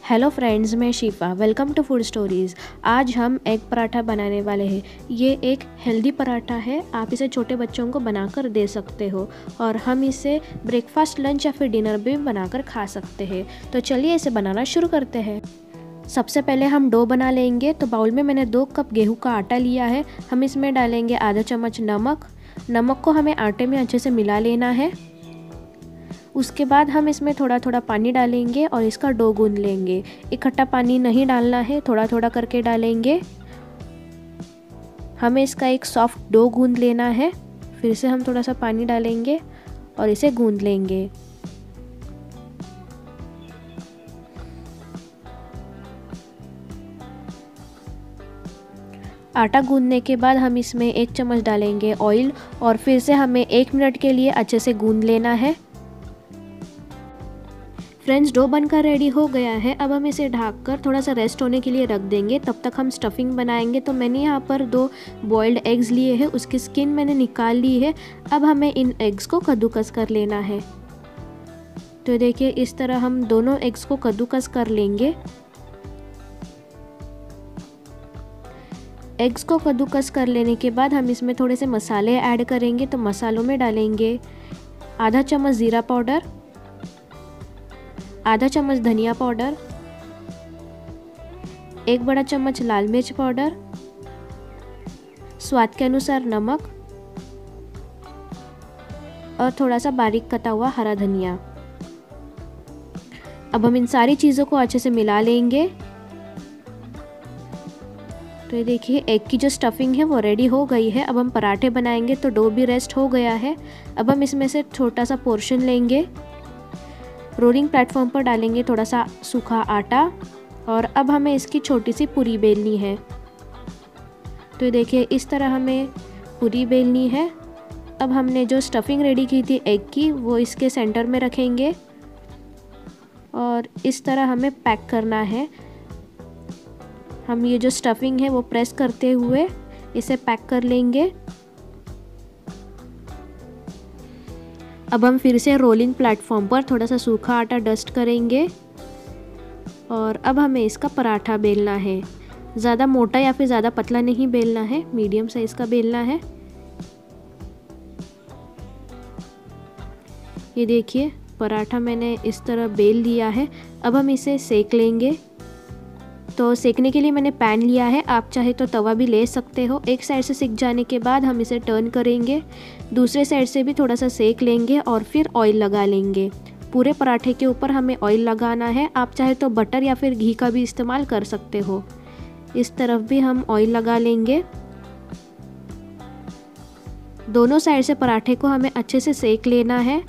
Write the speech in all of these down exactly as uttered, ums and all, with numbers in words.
Hello friends, मैं Shifa. Welcome to food stories. आज हम एग पराठा बनाने वाले हैं। ये एक हेल्दी पराठा है। आप इसे छोटे बच्चों को बनाकर दे सकते हो और हम इसे ब्रेकफास्ट, लंच या फिर डिनर भी बनाकर खा सकते हैं। तो चलिए इसे बनाना शुरू करते हैं। सबसे पहले हम डो बना लेंगे। तो बाउल में मैंने दो कप गेहूं का आटा लिया है। हम इसमें डालेंगे आधा चम्मच नमक। नमक को हमें आटे में अच्छे से मिला लेना है। उसके बाद हम इसमें थोड़ा थोड़ा पानी डालेंगे और इसका डो गूंद लेंगे। इकट्ठा पानी नहीं डालना है, थोड़ा थोड़ा करके डालेंगे। हमें इसका एक सॉफ्ट डो गूंद लेना है। फिर से हम थोड़ा सा पानी डालेंगे और इसे गूंद लेंगे। आटा गूंदने के बाद हम इसमें एक चम्मच डालेंगे ऑयल और फिर से हमें एक मिनट के लिए अच्छे से गूंद लेना है। फ्रेंड्स, डो बनकर रेडी हो गया है। अब हम इसे ढककर थोड़ा सा रेस्ट होने के लिए रख देंगे। तब तक हम स्टफिंग बनाएंगे। तो मैंने यहाँ पर दो बॉइल्ड एग्स लिए हैं, उसकी स्किन मैंने निकाल ली है। अब हमें इन एग्स को कद्दूकस कर लेना है। तो देखिए, इस तरह हम दोनों एग्स को कद्दूकस कर लेंगे। एग्स को कद्दूकस कर लेने के बाद हम इसमें थोड़े से मसाले ऐड करेंगे। तो मसालों में डालेंगे आधा चम्मच ज़ीरा पाउडर, आधा चम्मच धनिया पाउडर, एक बड़ा चम्मच लाल मिर्च पाउडर, स्वाद के अनुसार नमक और थोड़ा सा बारीक कटा हुआ हरा धनिया। अब हम इन सारी चीज़ों को अच्छे से मिला लेंगे। तो ये देखिए, एग की जो स्टफिंग है वो रेडी हो गई है। अब हम पराठे बनाएंगे। तो डो भी रेस्ट हो गया है। अब हम इसमें से छोटा सा पोर्शन लेंगे, रोलिंग प्लेटफॉर्म पर डालेंगे थोड़ा सा सूखा आटा और अब हमें इसकी छोटी सी पूरी बेलनी है। तो देखिए, इस तरह हमें पूरी बेलनी है। अब हमने जो स्टफिंग रेडी की थी एग की, वो इसके सेंटर में रखेंगे और इस तरह हमें पैक करना है। हम ये जो स्टफिंग है वो प्रेस करते हुए इसे पैक कर लेंगे। अब हम फिर से रोलिंग प्लेटफॉर्म पर थोड़ा सा सूखा आटा डस्ट करेंगे और अब हमें इसका पराठा बेलना है। ज़्यादा मोटा या फिर ज़्यादा पतला नहीं बेलना है, मीडियम साइज़ का बेलना है। ये देखिए, पराठा मैंने इस तरह बेल लिया है। अब हम इसे सेक लेंगे। तो सेकने के लिए मैंने पैन लिया है, आप चाहे तो तवा भी ले सकते हो। एक साइड से सिक जाने के बाद हम इसे टर्न करेंगे, दूसरे साइड से भी थोड़ा सा सेक लेंगे और फिर ऑयल लगा लेंगे। पूरे पराठे के ऊपर हमें ऑयल लगाना है। आप चाहे तो बटर या फिर घी का भी इस्तेमाल कर सकते हो। इस तरफ भी हम ऑयल लगा लेंगे। दोनों साइड से पराठे को हमें अच्छे से सेक लेना है।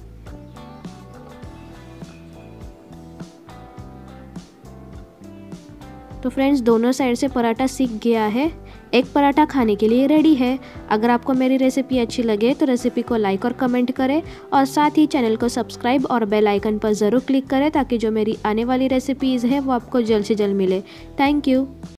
तो फ्रेंड्स, दोनों साइड से पराठा सीख गया है। एक पराठा खाने के लिए रेडी है। अगर आपको मेरी रेसिपी अच्छी लगे तो रेसिपी को लाइक और कमेंट करें और साथ ही चैनल को सब्सक्राइब और बेल आइकन पर ज़रूर क्लिक करें ताकि जो मेरी आने वाली रेसिपीज़ है वो आपको जल्द से जल्द मिले। Thank you.